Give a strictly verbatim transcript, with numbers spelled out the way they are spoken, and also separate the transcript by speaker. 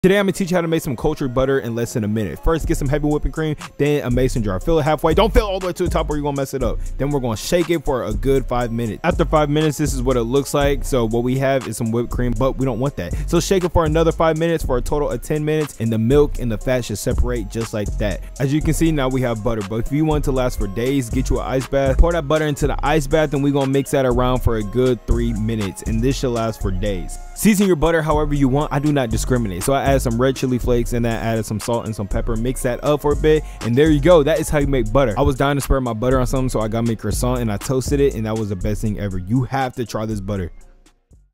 Speaker 1: Today I'm gonna teach you how to make some cultured butter in less than a minute. First, get some heavy whipping cream, then a mason jar. Fill it halfway. Don't fill it all the way to the top or you're gonna mess it up. Then we're gonna shake it for a good five minutes. After five minutes, this is what it looks like. So what we have is some whipped cream, but we don't want that. So shake it for another five minutes for a total of ten minutes, and the milk and the fat should separate just like that. As you can see, now we have butter, but if you want it to last for days, get you an ice bath. Pour that butter into the ice bath, and we're gonna mix that around for a good three minutes, and this should last for days. Season your butter however you want. I do not discriminate. So I added some red chili flakes and I added some salt and some pepper. Mix that up for a bit, and there you go. That is how you make butter. I was dying to spread my butter on something, so I got me a croissant and I toasted it, and that was the best thing ever. You have to try this butter.